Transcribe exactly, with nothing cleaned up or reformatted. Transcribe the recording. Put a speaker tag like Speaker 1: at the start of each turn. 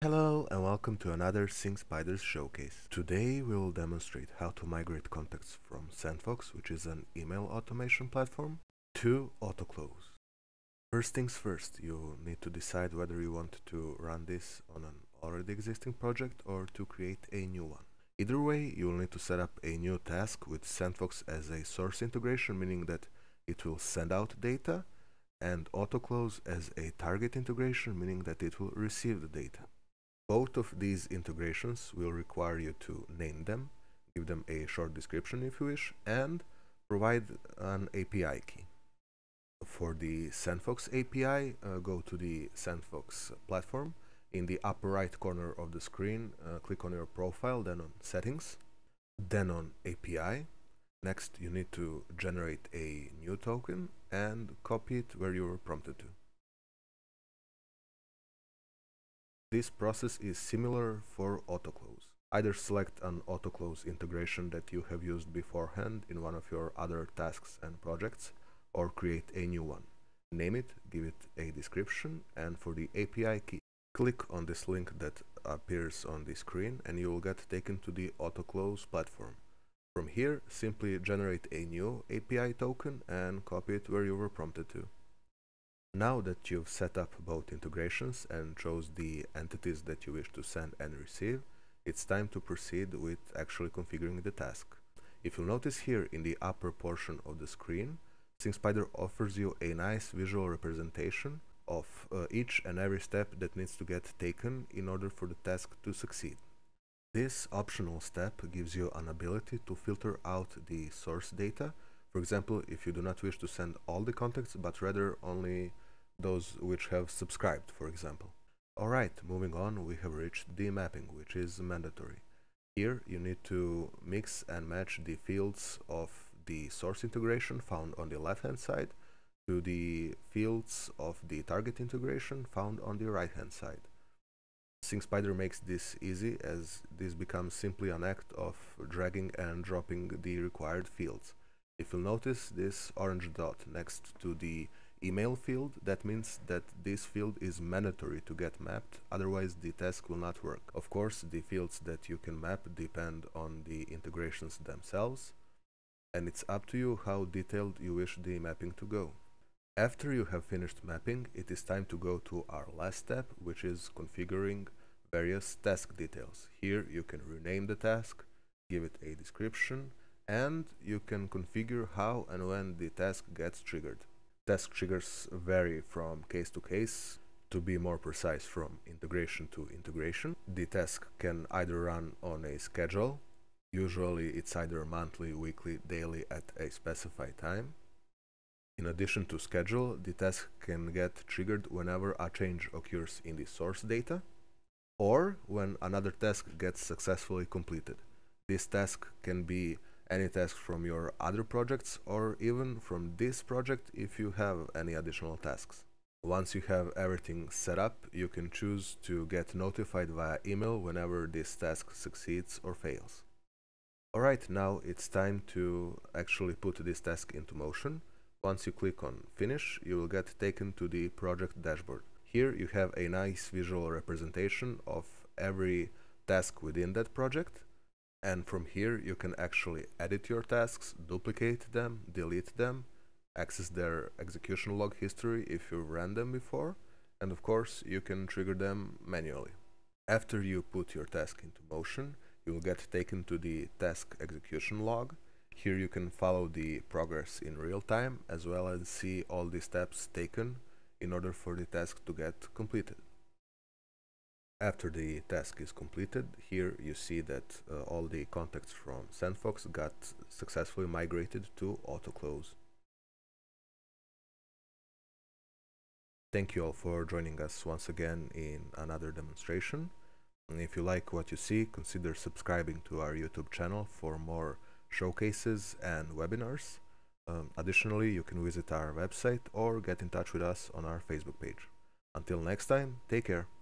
Speaker 1: Hello and welcome to another SyncSpiders showcase. Today we will demonstrate how to migrate contacts from Sendfox, which is an email automation platform, to Autoklose. First things first, you need to decide whether you want to run this on an already existing project or to create a new one. Either way, you will need to set up a new task with Sendfox as a source integration, meaning that it will send out data, and Autoklose as a target integration, meaning that it will receive the data. Both of these integrations will require you to name them, give them a short description if you wish, and provide an A P I key. For the Sendfox A P I, uh, go to the Sendfox platform. In the upper right corner of the screen, uh, click on your profile, then on Settings, then on A P I. Next, you need to generate a new token and copy it where you were prompted to. This process is similar for Autoklose. Either select an Autoklose integration that you have used beforehand in one of your other tasks and projects, or create a new one. Name it, give it a description, and for the A P I key, click on this link that appears on the screen and you will get taken to the Autoklose platform. From here, simply generate a new A P I token and copy it where you were prompted to. Now that you've set up both integrations and chose the entities that you wish to send and receive, it's time to proceed with actually configuring the task. If you'll notice here in the upper portion of the screen, SyncSpider offers you a nice visual representation of uh, each and every step that needs to get taken in order for the task to succeed. This optional step gives you an ability to filter out the source data. For example, if you do not wish to send all the contacts, but rather only those which have subscribed, for example. Alright, moving on, we have reached the mapping, which is mandatory. Here you need to mix and match the fields of the source integration found on the left hand side to the fields of the target integration found on the right hand side. SyncSpider makes this easy, as this becomes simply an act of dragging and dropping the required fields. If you'll notice this orange dot next to the email field, that means that this field is mandatory to get mapped, otherwise the task will not work. Of course, the fields that you can map depend on the integrations themselves, and it's up to you how detailed you wish the mapping to go. After you have finished mapping, it is time to go to our last step, which is configuring various task details. Here you can rename the task, give it a description, and you can configure how and when the task gets triggered. Task triggers vary from case to case. To be more precise, from integration to integration. The task can either run on a schedule. Usually it's either monthly, weekly, daily at a specified time. In addition to schedule, the task can get triggered whenever a change occurs in the source data, or when another task gets successfully completed. This task can be any task from your other projects, or even from this project if you have any additional tasks. Once you have everything set up, you can choose to get notified via email whenever this task succeeds or fails. Alright, now it's time to actually put this task into motion. Once you click on Finish, you will get taken to the project dashboard. Here you have a nice visual representation of every task within that project. And from here you can actually edit your tasks, duplicate them, delete them, access their execution log history if you've ran them before, and of course you can trigger them manually. After you put your task into motion, you will get taken to the task execution log. Here you can follow the progress in real time, as well as see all the steps taken in order for the task to get completed. After the task is completed, here you see that uh, all the contacts from Sendfox got successfully migrated to Autoklose. Thank you all for joining us once again in another demonstration. And if you like what you see, consider subscribing to our YouTube channel for more showcases and webinars. Um, additionally, you can visit our website or get in touch with us on our Facebook page. Until next time, take care.